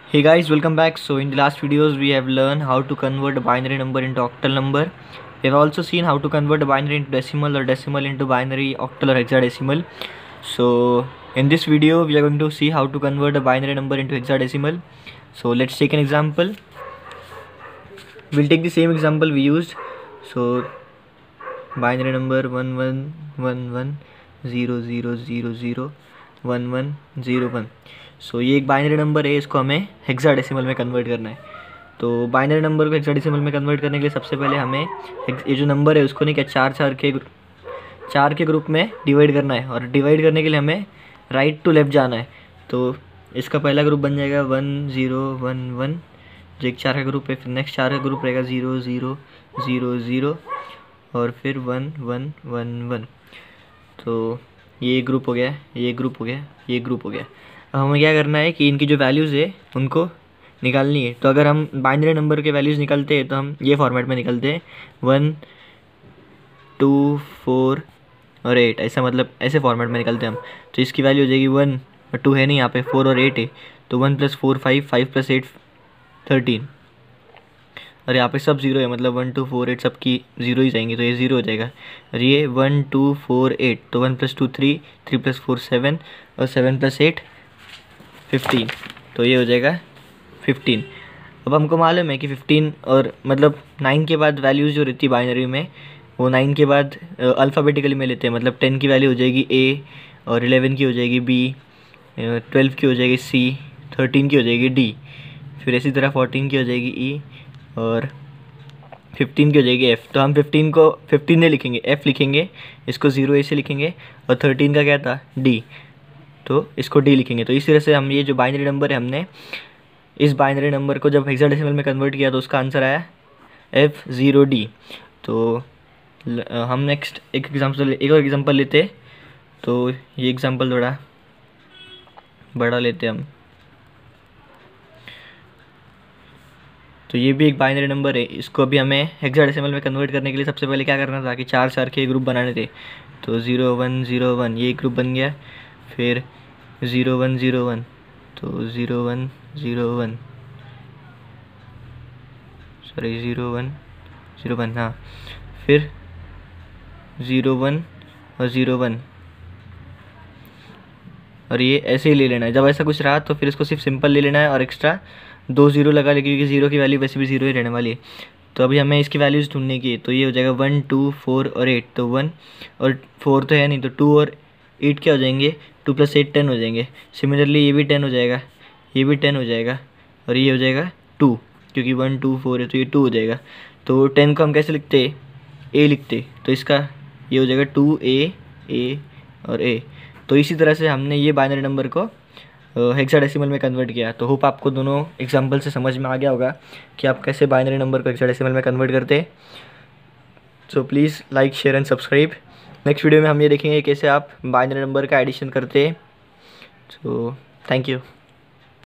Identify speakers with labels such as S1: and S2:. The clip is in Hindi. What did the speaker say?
S1: Hey guys, welcome back. So in the last videos we have learned how to convert a binary number into octal number. We have also seen how to convert a binary into decimal or decimal into binary, octal or hexadecimal. So in this video we are going to see how to convert a binary number into hexadecimal. So let's take an example. We'll take the same example we used. So binary number 111100001101। सो ये एक बाइनरी नंबर है, इसको हमें हेक्साडेसिमल में कन्वर्ट करना है। तो बाइनरी नंबर को हेक्साडेसिमल में कन्वर्ट करने के लिए सबसे पहले हमें ये जो नंबर है उसको नहीं क्या चार के ग्रुप में डिवाइड करना है, और डिवाइड करने के लिए हमें राइट टू लेफ़्ट जाना है। तो इसका पहला ग्रुप बन जाएगा 1011, जो एक 4 का ग्रुप है। फिर नेक्स्ट 4 का ग्रुप रहेगा 0000 और फिर 1111। तो ये ग्रुप हो गया, ये ग्रुप हो गया, ये ग्रुप हो गया। अब हमें क्या करना है कि इनकी जो वैल्यूज़ है उनको निकालनी है। तो अगर हम बाइनरी नंबर के वैल्यूज़ निकलते हैं तो हम ये फॉर्मेट में निकलते हैं 1 2 4 और 8, ऐसा मतलब ऐसे फॉर्मेट में निकलते हैं हम। तो इसकी वैल्यू हो जाएगी 1 और 2 है नहीं, यहाँ पे 4 और 8 है। तो 1 + 4 5, 5 + 8 13, और यहाँ पे सब जीरो है, मतलब 1 2 4 8 सबकी जीरो ही जाएंगे, तो ये जीरो हो जाएगा। और ये 1 2 4 8, तो 1 + 2 3, 3 + 4 7 और 7 + 8 15, तो ये हो जाएगा 15। अब हमको मालूम है कि 15 और मतलब 9 के बाद वैल्यूज़ जो रहती है बाइनरी में, वो 9 के बाद अल्फ़ाबेटिकली में लेते हैं। मतलब 10 की वैल्यू हो जाएगी A, और 11 की हो जाएगी B, 12 की हो जाएगी C, 13 की हो जाएगी D, फिर इसी तरह 14 की हो जाएगी E, और 15 की हो जाएगी F। तो हम 15 को 15 नहीं लिखेंगे, F लिखेंगे, इसको 0 ऐसे लिखेंगे, और 13 का क्या था D, तो इसको D लिखेंगे। तो इस तरह से हम ये जो बाइनरी नंबर है, हमने इस बाइनरी नंबर को जब हेक्साडेसिमल में कन्वर्ट किया तो उसका आंसर आया F0D। तो हम नेक्स्ट एक और एग्जांपल लेते। तो ये एग्जांपल थोड़ा बड़ा लेते हम। तो ये भी एक बाइनरी नंबर है, इसको अभी हमें हेक्साडेसिमल में कन्वर्ट करने के लिए सबसे पहले क्या करना था कि 4 के ग्रुप बनाने थे। तो 0101 ये ग्रुप बन गया, फिर 0101, तो 0101 सॉरी 0101, हाँ, फिर 01 और 01, और ये ऐसे ही ले लेना है। जब ऐसा कुछ रहा तो फिर इसको सिर्फ सिंपल ले लेना है, और एक्स्ट्रा 2 0 लगा ले, क्योंकि 0 की वैल्यू वैसे भी 0 ही रहने वाली है। तो अभी हमें इसकी वैल्यूज़ ढूंढने की है। तो ये हो जाएगा 1 2 4 और 8, तो 1 और 4 तो है नहीं, तो 2 और 8 क्या हो जाएंगे, 2 + 8 10 हो जाएंगे। सिमिलरली ये भी 10 हो जाएगा, ये भी 10 हो जाएगा, और ये हो जाएगा 2, क्योंकि 1 2 4 है तो ये 2 हो जाएगा। तो 10 को हम कैसे लिखते, A लिखते, तो इसका ये हो जाएगा 2A और A। तो इसी तरह से हमने ये बाइनरी नंबर को हेक्साडेसिमल में कन्वर्ट किया। तो होप आपको दोनों एग्जांपल से समझ में आ गया होगा कि आप कैसे बाइनरी नंबर को हेक्साडेसिमल में कन्वर्ट करते हैं। So please like, share and subscribe. Next video में हम ये देखेंगे कैसे आप बाइनरी नंबर का एडिशन करते हैं। So thank you.